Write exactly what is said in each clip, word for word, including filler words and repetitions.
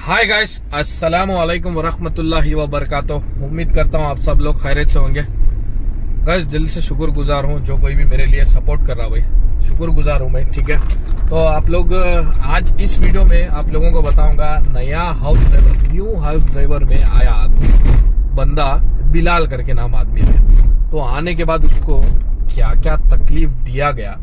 Hi guys, अस्सलामु अलैकुम वरहमतुल्लाहि वबरकातुहू। उम्मीद करता हूँ आप सब लोग खैरियत से होंगे। गाइस दिल से शुक्रगुजार हूँ जो कोई भी मेरे लिए सपोर्ट कर रहा भाई, शुक्रगुजार हूँ मैं। ठीक है, तो आप लोग आज इस वीडियो में आप लोगों को बताऊंगा नया house driver, new house driver में आया आदमी, बंदा बिलाल करके नाम आदमी है। तो आने के बाद उसको क्या क्या तकलीफ दिया गया,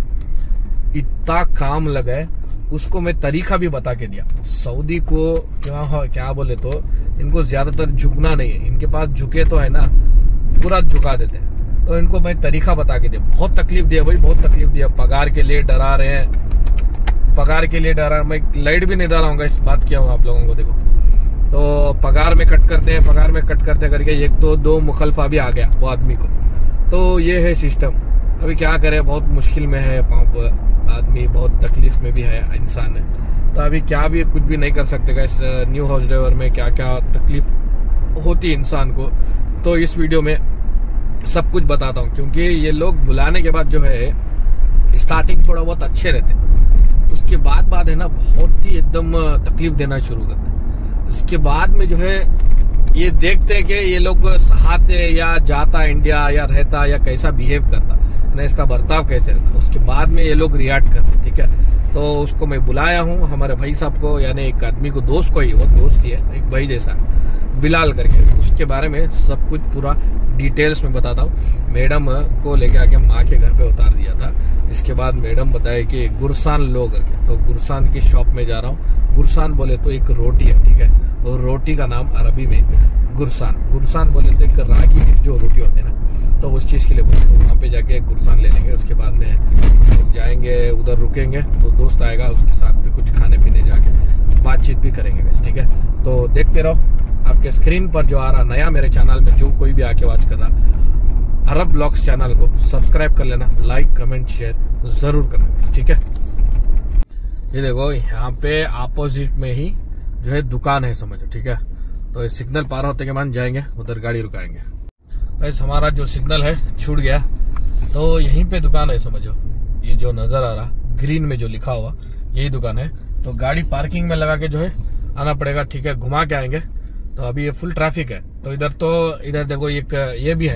इतना काम लगा है, उसको मैं तरीका भी बता के दिया। सऊदी को क्या क्या बोले तो इनको ज्यादातर झुकना नहीं है, इनके पास झुके तो है ना पूरा झुका देते हैं। तो इनको मैं तरीका बता के दिया। बहुत तकलीफ दिया भाई, बहुत तकलीफ दिया। पगार के लिए डरा रहे हैं, पगार के लिए डरा। मैं लाइट भी नहीं डालाऊंगा, इस बात किया हूँ आप लोगों को। देखो तो पगार में कट करते हैं, पगार में कट करते करके एक तो दो मुखलफा भी आ गया वो आदमी को। तो ये है सिस्टम। अभी क्या करे, बहुत मुश्किल में है पाप आदमी, बहुत तकलीफ में भी है इंसान है। तो अभी क्या भी कुछ भी नहीं कर सकते इस न्यू हाउस ड्राइवर में, क्या क्या तकलीफ होती है इंसान को। तो इस वीडियो में सब कुछ बताता हूँ, क्योंकि ये लोग बुलाने के बाद जो है स्टार्टिंग थोड़ा बहुत अच्छे रहते हैं, उसके बाद बाद है ना बहुत ही एकदम तकलीफ देना शुरू करते हैं। उसके बाद में जो है ये देखते हैं कि ये लोग सहाते या जाता इंडिया या रहता या कैसा बिहेव करता ना, इसका बर्ताव कैसे रहता, उसके बाद में ये लोग रिएक्ट करते। ठीक है, तो उसको मैं बुलाया हूँ हमारे भाई साहब को, यानी एक आदमी को, दोस्त को ही, वो दोस्त ही है एक भाई जैसा, बिलाल करके। उसके बारे में सब कुछ पूरा डिटेल्स में बताता हूँ। मैडम को लेके आके माँ के घर पे उतार दिया था। इसके बाद मैडम बताए कि गुरसान लो करके, तो गुरसान की शॉप में जा रहा हूँ। गुरसान बोले तो एक रोटी है, ठीक है, और रोटी का नाम अरबी में गुरसान। गुरसान बोले तो एक रागी की जो रोटी होती है ना, तो उस चीज के लिए बोलते हैं। वहाँ पे जाके गुरसान ले लेंगे। उसके बाद में हम जाएंगे, उधर रुकेंगे, तो दोस्त आएगा, उसके साथ में कुछ खाने पीने जाके बातचीत भी करेंगे बस। ठीक है, तो देखते रहो। आपके स्क्रीन पर जो आ रहा नया मेरे चैनल में, जो कोई भी आके वॉच कर रहा, अरब ब्लॉग्स चैनल को सब्सक्राइब कर लेना, लाइक कमेंट शेयर जरूर करना। ठीक है, ये देखो यहाँ पे अपोजिट में ही जो है दुकान है, समझो। ठीक है, तो सिग्नल पार होते के बाद जाएंगे, उधर गाड़ी रुकाएंगे। बस हमारा जो सिग्नल है छूट गया, तो यहीं पे दुकान है, समझो। ये जो नजर आ रहा ग्रीन में जो लिखा हुआ, यही दुकान है। तो गाड़ी पार्किंग में लगा के जो है आना पड़ेगा। ठीक है, घुमा के आएंगे। तो अभी ये फुल ट्रैफिक है, तो इधर तो इधर देखो एक ये भी है,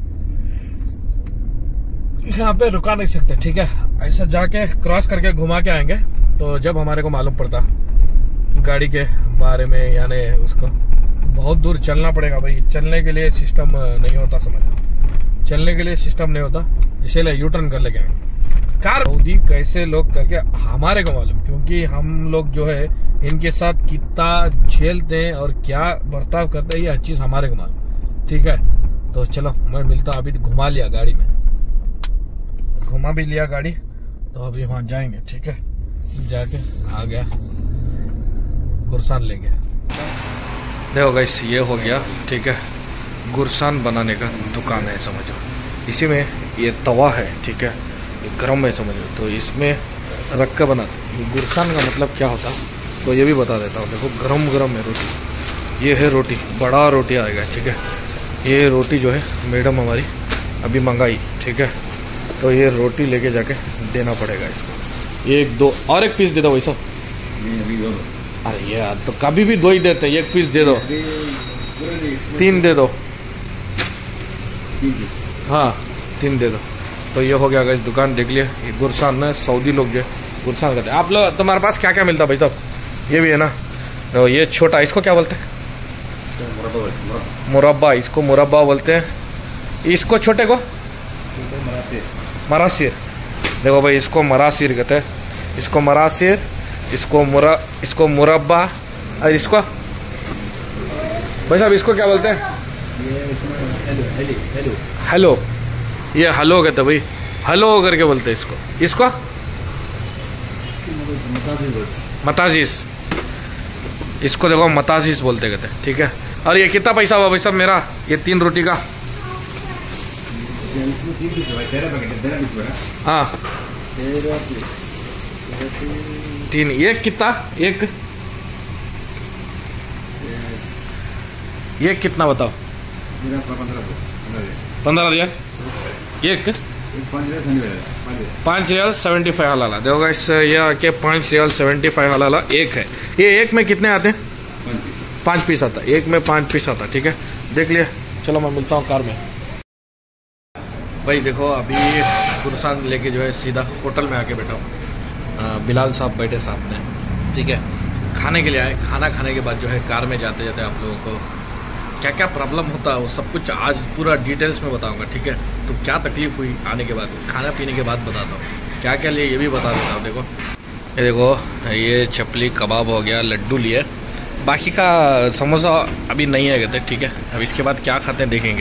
यहाँ पे रुका नहीं सकते। ठीक है, ऐसा जाके क्रॉस करके घुमा के आएंगे। तो जब हमारे को मालूम पड़ता गाड़ी के बारे में, यानी उसको बहुत दूर चलना पड़ेगा भाई। चलने के लिए सिस्टम नहीं होता, समझ, चलने के लिए सिस्टम नहीं होता, इसीलिए यू टर्न कर लेके आएंगे कार। सऊदी कैसे लोग करके हमारे को मालूम, क्योंकि हम लोग जो है इनके साथ कितना झेलते हैं और क्या बर्ताव करते हैं, ये हर चीज हमारे को मालूम। ठीक है, तो चलो मैं मिलता हूँ। अभी घुमा लिया गाड़ी में, घुमा भी लिया गाड़ी, तो अभी वहां जाएंगे। ठीक है, जाके आ गया गुरसान लेंगे। देखो गाइस, ये हो गया। ठीक है, गुरसान बनाने का दुकान है, समझो। इसी में ये तवा है, ठीक है, ये गरम है, समझो। तो इसमें रख कर बनाते। गुरसान का मतलब क्या होता, तो ये भी बता देता हूँ। देखो गरम गरम है रोटी, ये है रोटी, बड़ा रोटी आएगा। ठीक है, ये रोटी जो है मैडम हमारी अभी मंगाई। ठीक है, तो ये रोटी लेके जाके देना पड़ेगा इसको। एक दो और एक पीस दे दो वैसा। अरे यार, तो कभी भी दो ही देते हैं, एक पीस दे दो, तीन दे दो। हाँ, तीन दे दो। तो ये हो गया गाइस, दुकान देख लिया। ये गुरसान ना, सऊदी लोग जो गुरसान करते हैं। आप लोग तुम्हारे पास क्या क्या मिलता है भाई साहब? ये भी है ना, तो ये छोटा, इसको क्या बोलते हैं? मुरब्बा, इसको मुरब्बा बोलते हैं। इसको छोटे को मरासिर। देखो भाई, इसको मरासिर कहते हैं, इसको मरासिर, इसको मुरा इसको मुरब्बा, और इसको भाई साहब इसको क्या बोलते हैं? हेलो, ये हलो कहते भाई, हलो करके बोलते हैं इसको। इसको मताजीस, इसको देखो मताजीस बोलते कहते हैं। ठीक है, और ये कितना पैसा हुआ भाई साहब मेरा, ये तीन रोटी का? हाँ, तीन। एक कितना? एक ये कितना बताओ? पंद्रह रियाल एक, पाँच रियाल सेवेंटी फाइव हलाला। देखो गाइस, ये आके पाँच रियाल सेवेंटी फाइव हलाला एक है। ये एक में कितने आते हैं? पाँच पीस आता है, एक में पाँच पीस आता है। ठीक है, देख लिया। चलो मैं मिलता हूँ कार में। भाई देखो अभी कुर्सान लेके जो है सीधा होटल में आके बैठा हूँ। बिलाल साहब बैठे साथ में। ठीक है, खाने के लिए आए। खाना खाने के बाद जो है कार में जाते जाते आप लोगों को क्या क्या प्रॉब्लम होता है वो सब कुछ आज पूरा डिटेल्स में बताऊंगा। ठीक है, तो क्या तकलीफ हुई आने के बाद, खाना पीने के बाद बताता हूँ, क्या क्या लिए ये भी बता देता हूँ। देखो ये देखो, ये चपली कबाब हो गया, लड्डू लिए, बाकी का समोसा अभी नहीं है कहते। ठीक है, अब इसके बाद क्या खाते हैं देखेंगे।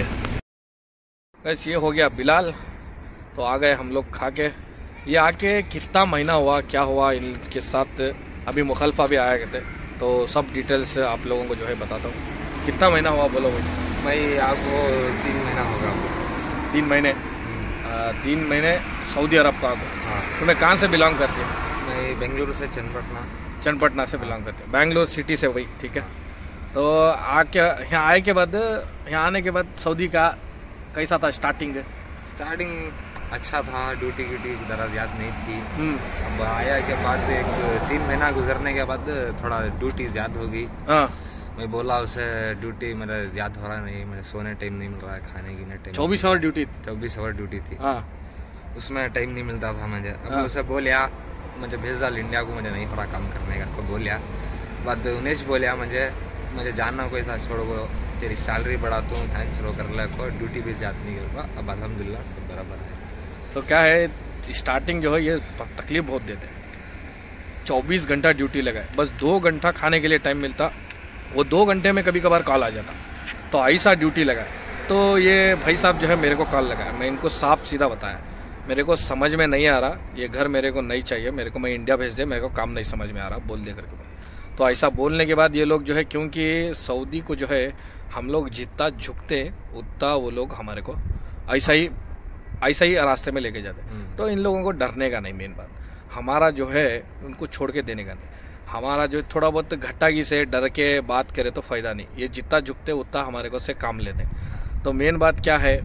बस ये हो गया बिलाल, तो आ गए हम लोग खा के। ये आके कितना महीना हुआ, क्या हुआ इनके साथ, अभी मुखलफा भी आया कहते, तो सब डिटेल्स आप लोगों को जो है बताता हूँ। कितना महीना हुआ बोलो भाई? भाई आपको तीन महीना होगा। तीन महीने आ, तीन महीने सऊदी अरब का आपको। हाँ। तुम्हें कहाँ से बिलोंग करती है? मैं बेंगलुरु से चन्नपटना चन्नपटना से बिलोंग करते हैं, बेंगलोर सिटी से भाई। ठीक है, तो आके यहाँ आए के बाद, यहाँ आने के बाद सऊदी का कैसा था स्टार्टिंग? स्टार्टिंग अच्छा था, ड्यूटी व्यूटी ज़रा याद नहीं थी। अब आया के बाद एक तीन महीना गुजरने के बाद थोड़ा ड्यूटी याद हो गई। हाँ, मैं बोला उसे ड्यूटी मेरा याद हो रहा नहीं, मेरे सोने टाइम नहीं मिल रहा है, खाने की नहीं टाइम। चौबीस आवर ड्यूटी चौबीस आवर ड्यूटी थी। हाँ, उसमें टाइम नहीं मिलता था मुझे। अब हाँ। उसे बोलिया मुझे भेज डाल इंडिया को, मुझे नहीं हो रहा काम करने का। तो बोलिया बाद उन्हें बोलिया मुझे मुझे जानना कोई था, छोड़ो वो तेरी सैलरी बढ़ाता हूँ, थैंक्स रो कर ले को, ड्यूटी भी याद नहीं कर। अब अल्हम्दुलिल्लाह सब बराबर है। तो क्या है, स्टार्टिंग जो है ये तकलीफ बहुत देते हैं। चौबीस घंटा ड्यूटी लगाए, बस दो घंटा खाने के लिए टाइम मिलता, वो दो घंटे में कभी कभार कॉल आ जाता, तो ऐसा ड्यूटी लगाए। तो ये भाई साहब जो है मेरे को कॉल लगाया, मैं इनको साफ सीधा बताया मेरे को समझ में नहीं आ रहा, ये घर मेरे को नहीं चाहिए, मेरे को मैं इंडिया भेज दे, मेरे को काम नहीं समझ में आ रहा, बोल दे करके। तो ऐसा बोलने के बाद ये लोग जो है, क्योंकि सऊदी को जो है हम लोग जितना झुकते उतना वो लोग हमारे को ऐसा ही ऐसा ही रास्ते में लेके जाते। तो इन लोगों को डरने का नहीं, मेन बात हमारा जो है उनको छोड़ के देने का नहीं। हमारा जो थोड़ा बहुत घट्टागी से डर के बात करे तो फ़ायदा नहीं, ये जितना झुकते उतना हमारे को से काम लेते। तो मेन बात क्या है,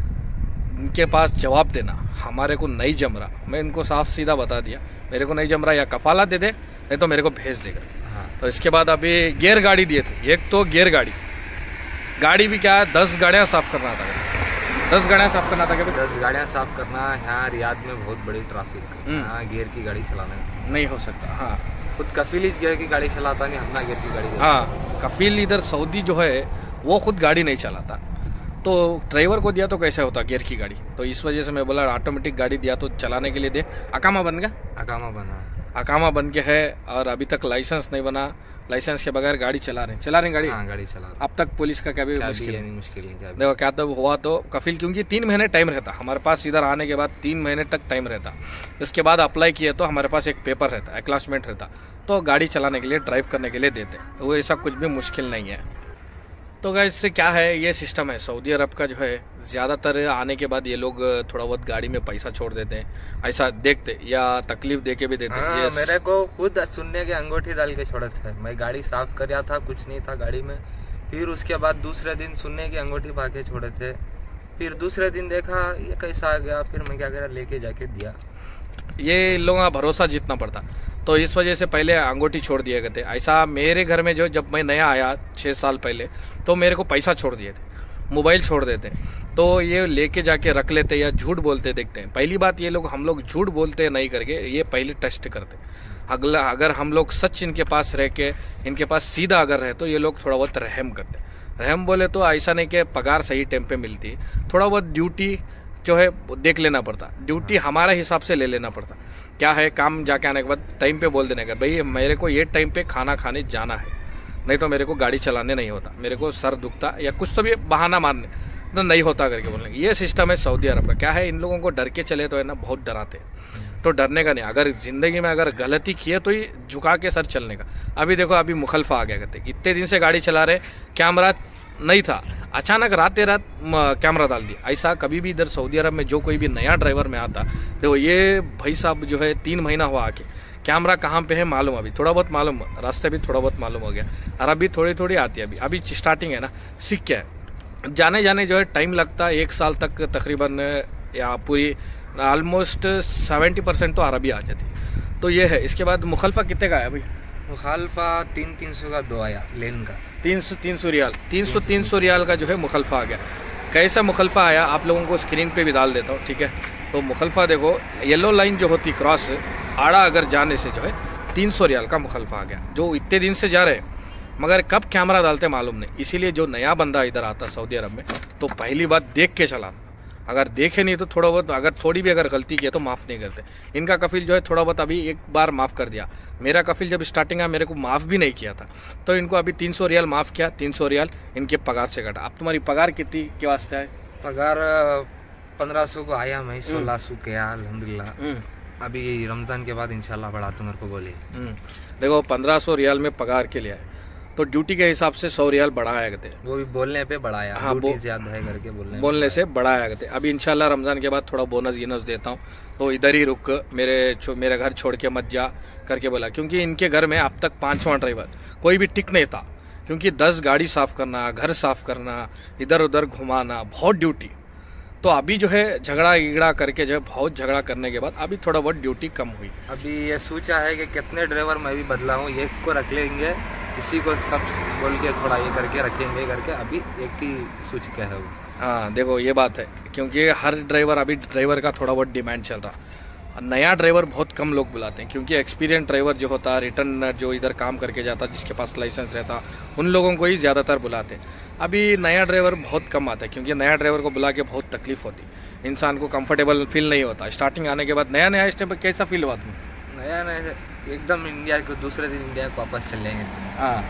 इनके पास जवाब देना हमारे को नहीं जम रहा। मैं इनको साफ सीधा बता दिया, मेरे को नहीं जम रहा, या कफाला दे दे नहीं तो मेरे को भेज देगा। हाँ। तो इसके बाद अभी गियर गाड़ी दिए थे, एक तो गियर गाड़ी गाड़ी भी क्या है, दस गाड़ियाँ साफ करना था, दस गाड़ियाँ साफ करना था क्या? दस गाड़ियाँ साफ करना। यहाँ रियाद में बहुत बड़ी ट्रैफिक, यहाँ गियर की गाड़ी चलाना नहीं हो सकता। हाँ, खुद कफील इस गियर की गाड़ी चलाता नहीं, हमना गियर की गाड़ी। हाँ, कफील इधर सऊदी जो है वो खुद गाड़ी नहीं चलाता, तो ड्राइवर को दिया तो कैसे होता गियर की गाड़ी। तो इस वजह से मैं बोला ऑटोमेटिक गाड़ी दिया तो चलाने के लिए दे। अकामा बन गया, अकामा बना, अकामा बन के है, और अभी तक लाइसेंस नहीं बना, लाइसेंस के बगैर गाड़ी चला रहे चला रहे गाड़ी। हाँ, गाड़ी चला रहे। अब तक पुलिस का क्या भी मुश्किल नहीं, मुश्किल नहीं। देखो क्या तो हुआ तो कफील, क्योंकि तीन महीने टाइम रहता हमारे पास, इधर आने के बाद तीन महीने तक टाइम रहता। इसके बाद अप्लाई किए तो हमारे पास एक पेपर रहता, एक्लासमेंट रहता, तो गाड़ी चलाने के लिए, ड्राइव करने के लिए देते। वो ऐसा कुछ भी मुश्किल नहीं है। तो गाइस इससे क्या है, ये सिस्टम है सऊदी अरब का जो है, ज़्यादातर आने के बाद ये लोग थोड़ा बहुत गाड़ी में पैसा छोड़ देते हैं, ऐसा देखते या तकलीफ दे के भी देते हैं। हाँ, मेरे को खुद सुनने के अंगूठी डाल के छोड़े थे, मैं गाड़ी साफ कर था, कुछ नहीं था गाड़ी में। फिर उसके बाद दूसरे दिन सुनने की अंगूठी पा के छोड़े थे, फिर दूसरे दिन देखा ये कैसा आ गया, फिर मैं क्या करा लेके जाके दिया। ये इन लोगों का भरोसा जीतना पड़ता, तो इस वजह से पहले अंगूठी छोड़ दिए गए थे। ऐसा मेरे घर में जो जब मैं नया आया छः साल पहले, तो मेरे को पैसा छोड़ दिए थे, मोबाइल छोड़ देते, तो ये लेके जाके रख लेते या झूठ बोलते देखते हैं। पहली बात ये लोग हम लोग झूठ बोलते नहीं करके, ये पहले टेस्ट करते। अगला अगर हम लोग सच इनके पास रह के, इनके पास सीधा अगर रहे तो ये लोग थोड़ा बहुत रहम करते। रहम बोले तो ऐसा नहीं कि पगार सही टाइम पे मिलती है, थोड़ा बहुत ड्यूटी जो है देख लेना पड़ता, ड्यूटी हमारे हिसाब से ले लेना पड़ता। क्या है, काम जाके आने के बाद टाइम पे बोल देने का, भाई मेरे को ये टाइम पे खाना खाने जाना है, नहीं तो मेरे को गाड़ी चलाने नहीं होता, मेरे को सर दुखता या कुछ तो भी बहाना मारने तो नहीं होता करके बोलने। ये सिस्टम है सऊदी अरब का। क्या है, इन लोगों को डर के चले तो है ना, बहुत डराते, तो डरने का नहीं। अगर जिंदगी में अगर गलती किए तो ही झुका के सर चलने का। अभी देखो अभी मुखलफा आ गया कहते, इतने दिन से गाड़ी चला रहे, कैमरा नहीं था, अचानक रात रात कैमरा डाल दिया। ऐसा कभी भी इधर सऊदी अरब में जो कोई भी नया ड्राइवर में आता, देखो ये भाई साहब जो है तीन महीना हुआ आके, कैमरा कहाँ पे है मालूम, अभी थोड़ा बहुत मालूम, रास्ते भी थोड़ा बहुत मालूम हो गया, और अभी थोड़ी थोड़ी आती है। अभी अभी स्टार्टिंग है ना, सीख क्या है, जाने जाने जो है टाइम लगता है, एक साल तक तकरीबन, या पूरी ऑलमोस्ट सेवेंटी परसेंट तो अरबी आ जाती। तो ये है। इसके बाद मुखलफा कितने का है अभी? मुखालफा तीन तीन सौ का दो आया लेन का, तीन सौ तीन सौ रियाल तीन सौ तीन सौ रियाल का जो है मुखलफा आ गया। कैसा मुखलफा आया आप लोगों को स्क्रीन पे भी डाल देता हूँ, ठीक है। तो मुखलफा देखो, येलो लाइन जो होती क्रॉस आड़ा अगर जाने से जो है तीन सौ रियाल का मुखलफा आ गया, जो इतने दिन से जा रहे हैं मगर कब कैमरा डालते मालूम नहीं। इसीलिए जो नया बंदा इधर आता सऊदी अरब में तो पहली बात देख के चलाना, अगर देखे नहीं तो थोड़ा बहुत अगर थोड़ी भी अगर गलती की तो माफ़ नहीं करते। इनका कफिल जो है थोड़ा बहुत अभी एक बार माफ़ कर दिया, मेरा कफिल जब स्टार्टिंग आया मेरे को माफ़ भी नहीं किया था, तो इनको अभी तीन सौ रियाल माफ़ किया, तीन सौ रियाल इनके पगार से कटा। अब तुम्हारी पगार कितनी के वास्ते है? पगार पंद्रह सौ को आया, मैं सोलह सौ के अल्हम्दुलिल्लाह। अभी रमज़ान के बाद इंशाल्लाह बढ़ा तो मेरे को बोले। देखो पंद्रह सौ रियाल में पगार के लिए तो ड्यूटी के हिसाब से सौ रियाल बढ़ाया गए थे, वो भी बोलने पे बढ़ाया। हाँ, ड्यूटी ज्यादा है करके बोलने बोलने से बढ़ाया गए थे। अभी इंशाल्लाह रमज़ान के बाद थोड़ा बोनस गिनस देता हूँ, तो इधर ही रुक, मेरे मेरे घर छोड़ के मत जा करके बोला। क्योंकि इनके घर में अब तक पाँचवां ड्राइवर कोई भी टिक नहीं था, क्योंकि दस गाड़ी साफ करना, घर साफ करना, इधर उधर घुमाना, बहुत ड्यूटी। तो अभी जो है झगड़ा गिगड़ा करके जो है बहुत झगड़ा करने के बाद अभी थोड़ा बहुत ड्यूटी कम हुई। अभी ये सोचा है कि कितने ड्राइवर मैं भी बदला हूँ, एक को रख लेंगे, इसी को सब बोल के थोड़ा ये करके रखेंगे करके अभी एक ही सोच के है वो। हाँ देखो ये बात है, क्योंकि हर ड्राइवर अभी ड्राइवर का थोड़ा बहुत डिमांड चल रहा। नया ड्राइवर बहुत कम लोग बुलाते हैं, क्योंकि एक्सपीरियंस ड्राइवर जो होता है, रिटर्न जो इधर काम करके जाता, जिसके पास लाइसेंस रहता, उन लोगों को ही ज़्यादातर बुलाते हैं। अभी नया ड्राइवर बहुत कम आता है, क्योंकि नया ड्राइवर को बुला के बहुत तकलीफ होती, इंसान को कंफर्टेबल फील नहीं होता। स्टार्टिंग आने के बाद नया नया इस टाइम पर कैसा फील हुआ तुम्हें? नया नया एकदम इंडिया को, दूसरे दिन इंडिया को वापस चलेंगे। हाँ,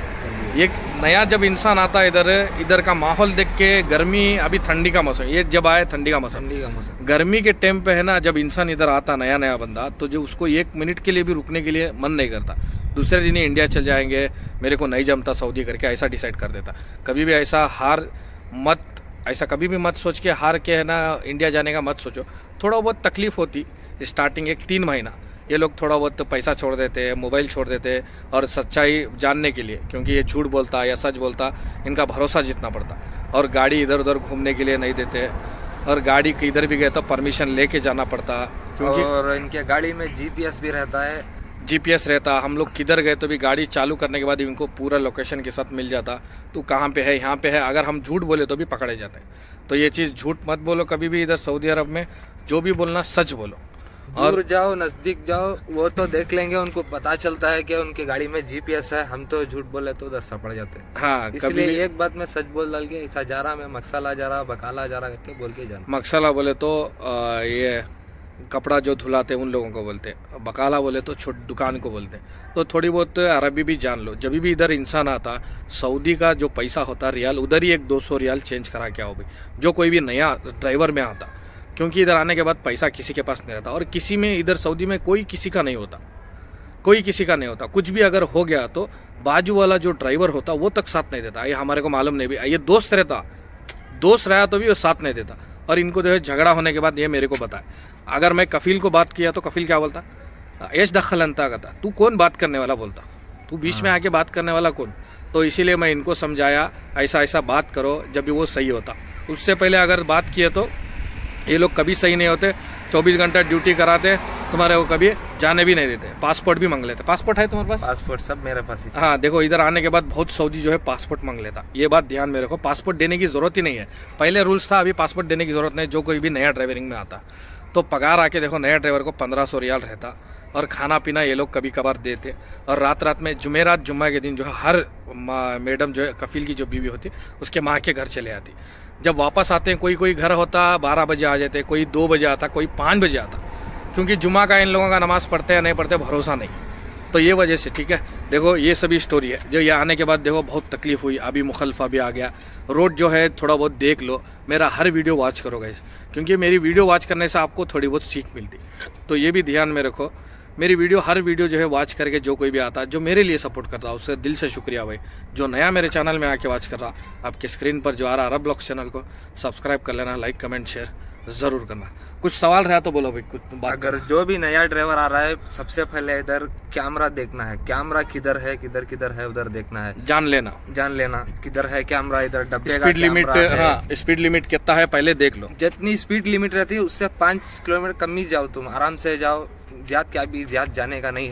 ये नया जब इंसान आता है इधर, इधर का माहौल देख के, गर्मी, अभी ठंडी का मौसम, ये जब आए ठंडी का मौसम, ठंडी का मौसम, गर्मी के टाइम पे है ना, जब इंसान इधर आता नया नया बंदा, तो जो उसको एक मिनट के लिए भी रुकने के लिए मन नहीं करता, दूसरे दिन ही इंडिया चल जाएंगे, मेरे को नहीं जमता सऊदी करके ऐसा डिसाइड कर देता। कभी भी ऐसा हार मत, ऐसा कभी भी मत सोच के हार के है ना इंडिया जाने का मत सोचो। थोड़ा बहुत तकलीफ होती स्टार्टिंग, एक तीन महीना ये लोग थोड़ा बहुत पैसा छोड़ देते हैं, मोबाइल छोड़ देते हैं, और सच्चाई जानने के लिए, क्योंकि ये झूठ बोलता या सच बोलता, इनका भरोसा जीतना पड़ता। और गाड़ी इधर उधर घूमने के लिए नहीं देते, और गाड़ी किधर भी गए तो परमिशन लेके जाना पड़ता, क्योंकि और इनके गाड़ी में जीपीएस भी रहता है। जीपीएस रहता, हम लोग किधर गए तो भी गाड़ी चालू करने के बाद इनको पूरा लोकेशन के साथ मिल जाता, तो कहाँ पे है, यहाँ पे है। अगर हम झूठ बोले तो भी पकड़े जाते हैं। तो ये चीज़ झूठ मत बोलो कभी भी इधर सऊदी अरब में, जो भी बोलना सच बोलो। दूर जाओ नजदीक जाओ वो तो देख लेंगे, उनको पता चलता है कि उनकी गाड़ी में जीपीएस है, हम तो झूठ बोले तो उधर सपड़ जाते हैं। हाँ, इसलिए एक बात में सच बोल डाल के, ऐसा जा रहा मैं मकसला जा रहा, बकाला जा रहा करके बोल के जाना। मकसला बोले तो आ, ये कपड़ा जो धुलाते उन लोगों को बोलते हैं, बकाला बोले तो छोटी दुकान को बोलते हैं। तो थोड़ी बहुत अरबी भी जान लो। जब भी इधर इंसान आता, सऊदी का जो पैसा होता रियाल, उधर ही एक दो सौ रियाल चेंज करा के आओ भाई, जो कोई भी नया ड्राइवर में आता, क्योंकि इधर आने के बाद पैसा किसी के पास नहीं रहता, और किसी में इधर सऊदी में कोई किसी का नहीं होता, कोई किसी का नहीं होता। कुछ भी अगर हो गया तो बाजू वाला जो ड्राइवर होता वो तक साथ नहीं देता। ये हमारे को मालूम नहीं भी, ये दोस्त रहता, दोस्त रहा तो भी वो साथ नहीं देता। और इनको जो है झगड़ा होने के बाद ये मेरे को बताए, अगर मैं कफील को बात किया तो कफील क्या बोलता, एश दखल अंता कहता, तू कौन बात करने वाला बोलता, तू बीच में आके बात करने वाला कौन। तो इसीलिए मैं इनको समझाया ऐसा ऐसा बात करो, जब भी वो सही होता। उससे पहले अगर बात किए तो ये लोग कभी सही नहीं होते, चौबीस घंटा ड्यूटी कराते, तुम्हारे को कभी जाने भी नहीं देते, पासपोर्ट भी मांग लेते। पासपोर्ट है तुम्हारे पास? पासपोर्ट सब मेरे पास ही। हाँ देखो, इधर आने के बाद बहुत सऊदी जो है पासपोर्ट मांग लेता, ये बात ध्यान में रखो। पासपोर्ट देने की जरूरत ही नहीं है, पहले रूल्स था, अभी पासपोर्ट देने की जरूरत नहीं, जो कोई भी नया ड्राइवरिंग में आता। तो पगार आके देखो, नया ड्राइवर को पंद्रह सौ रियाल रहता, और खाना पीना ये लोग कभी कभार देते। और रात रात में जुमेरात जुम्मा के दिन जो है हर मैडम जो है कफील की जो बीवी होती उसके माँ के घर चले आती। जब वापस आते हैं, कोई कोई घर होता बारह बजे आ जाते, कोई दो बजे आता, कोई पाँच बजे आता, क्योंकि जुम्मा का इन लोगों का नमाज पढ़ते हैं नहीं पढ़ते भरोसा नहीं। तो ये वजह से, ठीक है। देखो ये सभी स्टोरी है। जो ये आने के बाद देखो बहुत तकलीफ हुई, अभी मुखलफा भी आ गया। रोड जो है थोड़ा बहुत देख लो, मेरा हर वीडियो वॉच करो गाइस, क्योंकि मेरी वीडियो वॉच करने से आपको थोड़ी बहुत सीख मिलती। तो ये भी ध्यान में रखो, मेरी वीडियो हर वीडियो जो है वॉच करके जो कोई भी आता है, जो मेरे लिए सपोर्ट करता है, उससे दिल से शुक्रिया भाई। जो नया मेरे चैनल में आके वॉच कर रहा, आपके स्क्रीन पर जो आ रहा अरब ब्लॉग्स चैनल को सब्सक्राइब कर लेना, लाइक कमेंट शेयर जरूर करना। कुछ सवाल रहा तो बोलो भाई, कुछ बात। अगर जो भी नया ड्राइवर आ रहा है, सबसे पहले इधर कैमरा देखना है, कैमरा किधर है, किधर किधर है उधर देखना है, जान लेना जान लेना किधर है कैमरा, इधर डब्बे का स्पीड लिमिट, हाँ स्पीड लिमिट कितना है पहले देख लो। जितनी स्पीड लिमिट रहती है उससे पाँच किलोमीटर कम ही जाओ, तुम आराम से जाओ, ज्यादा क्या भी ज्यादा जाने का नहीं है,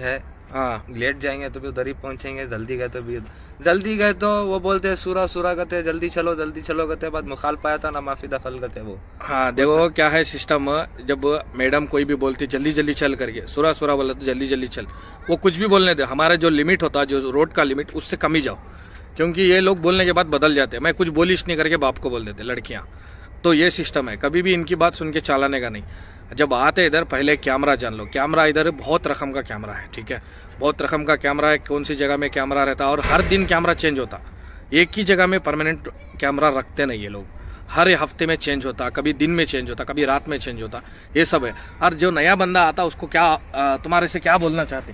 हाँ लेट जाएंगे तो भी उधर ही पहुंचेंगे, जल्दी गए तो भी जल्दी गए तो वो बोलते हैं सूरा सूरा कहते जल्दी चलो जल्दी चलो कहते, बाद मुखाल पाया था ना माफी दखल कहते वो। हाँ देखो क्या है सिस्टम, जब मैडम कोई भी बोलती जल्दी जल्दी चल करके, सुरा सुरा बोला तो जल्दी जल्दी चल, वो कुछ भी बोलने दे, हमारा जो लिमिट होता है जो रोड का लिमिट उससे कम ही जाओ, क्योंकि ये लोग बोलने के बाद बदल जाते हैं। मैं कुछ बोलिश नहीं करके बाप को बोल देते लड़कियाँ, तो ये सिस्टम है, कभी भी इनकी बात सुन के चालाने का नहीं। जब आते इधर पहले कैमरा जान लो, कैमरा इधर बहुत रकम का कैमरा है, ठीक है, बहुत रकम का कैमरा है, कौन सी जगह में कैमरा रहता है और हर दिन कैमरा चेंज होता, एक ही जगह में परमानेंट कैमरा रखते नहीं ये लोग, हर हफ्ते में चेंज होता, कभी दिन में चेंज होता, कभी रात में चेंज होता, ये सब है। और जो नया बंदा आता उसको क्या तुम्हारे से क्या बोलना चाहते?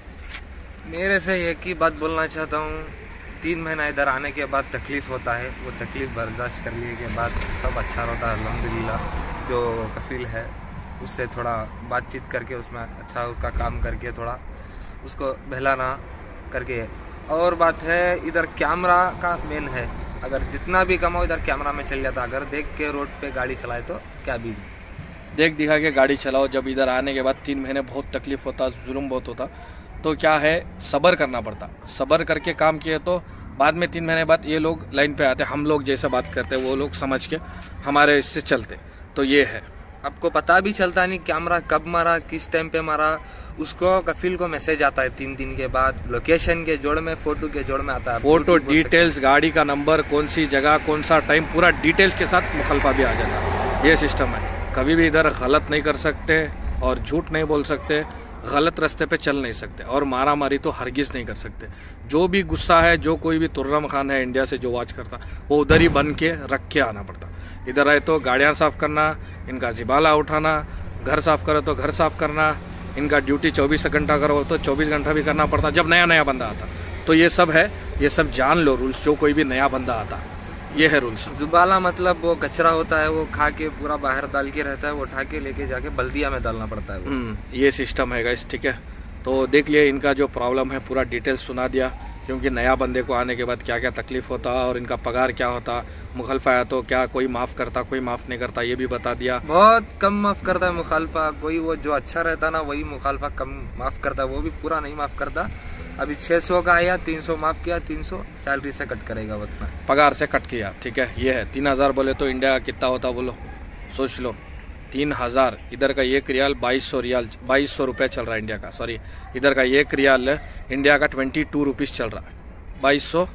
मेरे से एक ही बात बोलना चाहता हूँ, तीन महीना इधर आने के बाद तकलीफ होता है, वो तकलीफ बर्दाश्त करने के बाद सब अच्छा होता है अल्हम्दुलिल्लाह। जो कफील है उससे थोड़ा बातचीत करके उसमें अच्छा उसका काम करके थोड़ा उसको बहलाना करके। और बात है इधर कैमरा का मेन है, अगर जितना भी कमाओ इधर कैमरा में चल जाता, अगर देख के रोड पे गाड़ी चलाए तो क्या भी देख दिखा के गाड़ी चलाओ। जब इधर आने के बाद तीन महीने बहुत तकलीफ होता, जुल्म बहुत होता, तो क्या है सब्र करना पड़ता, सब्र करके काम किए तो बाद में तीन महीने बाद ये लोग लाइन पे आते, हम लोग जैसे बात करते वो लोग समझ के हमारे इससे चलते। तो ये है, आपको पता भी चलता नहीं कैमरा कब मारा, किस टाइम पे मारा, उसको कफील को मैसेज आता है तीन दिन के बाद, लोकेशन के जोड़ में, फोटो के जोड़ में आता है, फोटो डिटेल्स, गाड़ी का नंबर, कौन सी जगह, कौन सा टाइम, पूरा डिटेल्स के साथ मुखलफा भी आ जाता है। ये सिस्टम है, कभी भी इधर गलत नहीं कर सकते और झूठ नहीं बोल सकते, गलत रास्ते पे चल नहीं सकते और मारा मारी तो हरगिज नहीं कर सकते। जो भी गुस्सा है, जो कोई भी तुर्रम खान है इंडिया से जो वॉच करता, वो उधर ही बन के रख के आना पड़ता। इधर आए तो गाड़ियाँ साफ करना, इनका जिबाला उठाना, घर साफ करो तो घर साफ करना, इनका ड्यूटी चौबीस घंटा करो तो चौबीस घंटा भी करना पड़ता जब नया नया बंदा आता। तो ये सब है, ये सब जान लो रूल्स, जो कोई भी नया बंदा आता ये है रूल्स। जुबाला मतलब वो कचरा होता है, वो खा के पूरा बाहर डाल के रहता है, वो उठा के लेके जाके बल्दिया में डालना पड़ता है। ये सिस्टम है गाइस, ठीक है। तो देख लिए इनका जो प्रॉब्लम है, पूरा डिटेल्स सुना दिया, क्योंकि नया बंदे को आने के बाद क्या क्या तकलीफ होता और इनका पगार क्या होता, मुखलफा है तो क्या कोई माफ़ करता, कोई माफ़ नहीं करता, ये भी बता दिया। बहुत कम माफ़ करता है मुखालफा, कोई वो जो अच्छा रहता ना वही मुखालफा कम माफ़ करता, वो भी पूरा नहीं माफ़ करता। अभी छह सौ का आया, तीन सौ माफ़ किया, तीन सौ सैलरी से कट करेगा, उतना पगार से कट किया, ठीक है। ये है तीन हज़ार बोले तो इंडिया कितना होता बोलो, सोच लो। तीन हज़ार इधर का एक रियाल बाईस सौ रियाल बाईस सौ रुपये चल रहा है इंडिया का, सॉरी इधर का एक रियाल इंडिया का ट्वेंटी टू रुपीज़ चल रहा है, बाईस सौ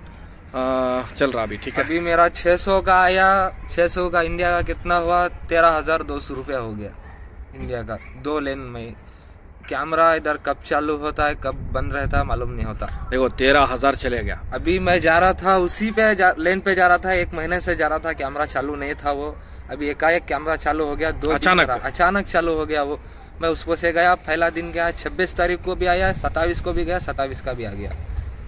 चल रहा अभी, ठीक है। अभी मेरा छह सौ का आया, छह सौ का इंडिया का कितना हुआ, तेरह हजार दो सौ रुपया हो गया इंडिया का, दो लेन में। कैमरा इधर कब चालू होता है कब बंद रहता है मालूम नहीं होता। देखो तेरह हजार चले गया। अभी मैं जा रहा था उसी पे लेन पे जा रहा था, एक महीने से जा रहा था, कैमरा चालू नहीं था वो, अभी एकाएक कैमरा चालू हो गया, दो अचानक अचानक चालू हो गया वो। मैं उसको से गया, पहला दिन गया, छब्बीस तारीख को भी आया, सत्ताईस को भी गया, सत्ताईस का भी आ गया।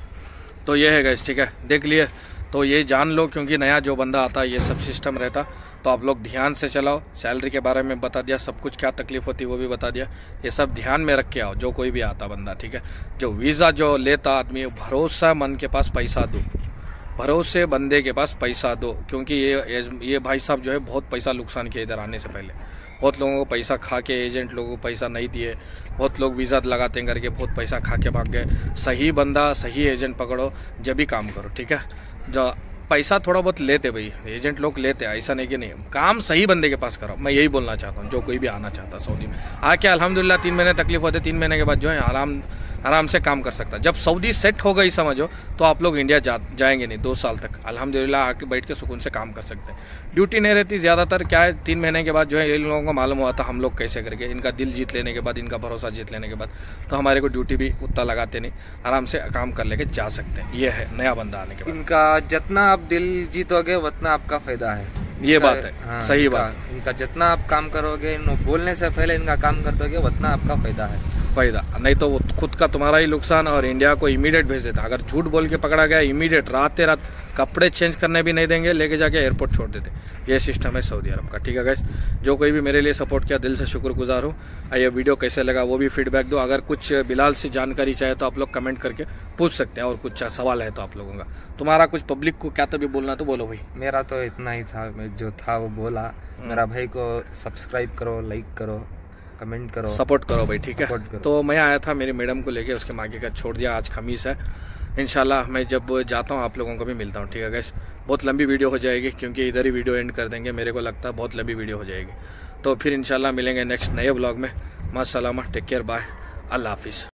तो ये है गाइस, ठीक है, देख लिए। तो ये जान लो, क्योंकि नया जो बंदा आता है ये सब सिस्टम रहता, तो आप लोग ध्यान से चलाओ। सैलरी के बारे में बता दिया, सब कुछ क्या तकलीफ होती है वो भी बता दिया, ये सब ध्यान में रख के आओ जो कोई भी आता बंदा, ठीक है। जो वीज़ा जो लेता आदमी, भरोसा मन के पास पैसा दो, भरोसे बंदे के पास पैसा दो, क्योंकि ये ये भाई साहब जो है बहुत पैसा नुकसान किया इधर आने से पहले। बहुत लोगों को पैसा खा के, एजेंट लोगों को पैसा नहीं दिए, बहुत लोग वीज़ा लगाते करके बहुत पैसा खा के भाग गए। सही बंदा, सही एजेंट पकड़ो, जब भी काम करो, ठीक है। जो पैसा थोड़ा बहुत लेते भाई, एजेंट लोग लेते, ऐसा नहीं कि नहीं, काम सही बंदे के पास करो। मैं यही बोलना चाहता हूँ, जो कोई भी आना चाहता सऊदी में आके, अल्हम्दुलिल्लाह तीन महीने तकलीफ होते, तीन महीने के बाद जो है आराम आराम से काम कर सकता। जब सऊदी सेट हो गई समझो, तो आप लोग इंडिया जा जाएंगे नहीं दो साल तक, अल्हम्दुलिल्लाह आके बैठ के सुकून से काम कर सकते हैं। ड्यूटी नहीं रहती ज़्यादातर, क्या है तीन महीने के बाद जो है इन लोगों को मालूम हुआ था हम लोग कैसे करके, इनका दिल जीत लेने के बाद, इनका भरोसा जीत लेने के बाद, तो हमारे को ड्यूटी भी उतना लगाते नहीं, आराम से काम कर लेके जा सकते हैं। ये है नया बंदा आने के बाद। इनका जितना आप दिल जीतोगे उतना आपका फायदा है, ये बात है। हाँ, सही इनका, बात। इनका जितना आप काम करोगे, बोलने से पहले इनका काम कर दोगे, उतना आपका फायदा है। फायदा नहीं तो वो खुद का तुम्हारा ही नुकसान, और इंडिया को इमीडिएट भेज देता। अगर झूठ बोल के पकड़ा गया, इमीडिएट रात रात कपड़े चेंज करने भी नहीं देंगे, लेके जाके एयरपोर्ट छोड़ देते। ये सिस्टम है सऊदी अरब का, ठीक है गाइस। जो कोई भी मेरे लिए सपोर्ट किया, दिल से शुक्रगुजार हूँ। ये वीडियो कैसे लगा वो भी फीडबैक दो। अगर कुछ बिलाल से जानकारी चाहे तो आप लोग कमेंट करके पूछ सकते हैं, और कुछ सवाल है तो आप लोगों का, तुम्हारा कुछ पब्लिक को क्या तो भी बोलना तो बोलो भाई। मेरा तो इतना ही था, मैं जो था वो बोला। मेरा भाई को सब्सक्राइब करो, लाइक करो, कमेंट करो, सपोर्ट करो भाई, ठीक है। Support करो। तो मैं आया था मेरी मैडम को लेके, उसके माँ के घर छोड़ दिया, आज खमीस है। इंशाल्लाह मैं जब जाता हूँ आप लोगों को भी मिलता हूँ, ठीक है गाइस। बहुत लंबी वीडियो हो जाएगी क्योंकि इधर ही वीडियो एंड कर देंगे, मेरे को लगता है बहुत लंबी वीडियो हो जाएगी। तो फिर इंशाल्लाह मिलेंगे नेक्स्ट नए व्लॉग में। मां सलामा, टेक केयर, बाय, अल्लाह हाफिज़।